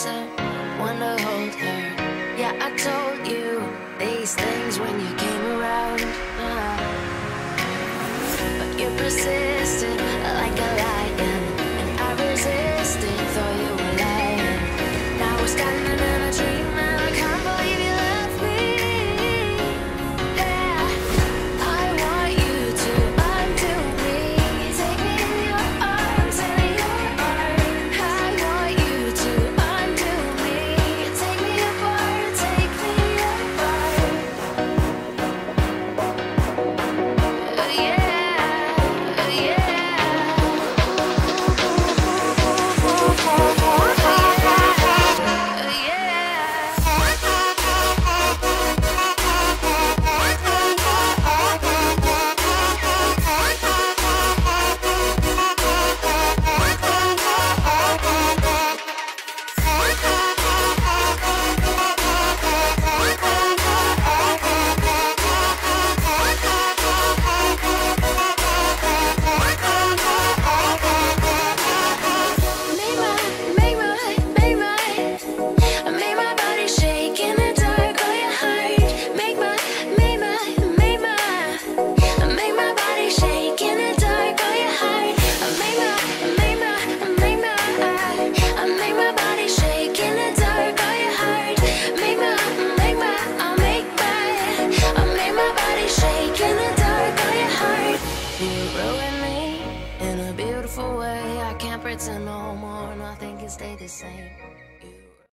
someone to hold her. Yeah, I told you these things when you came around, but you persisted like a lion, and I resisted, thought you were lying. Now we're standing in a dream and I can't believe you left me. Yeah, I want you to undo me, take me in your arms and in your arms. I want you to undo me, take me apart, take me apart. Way. I can't pretend no more, nothing can stay the same.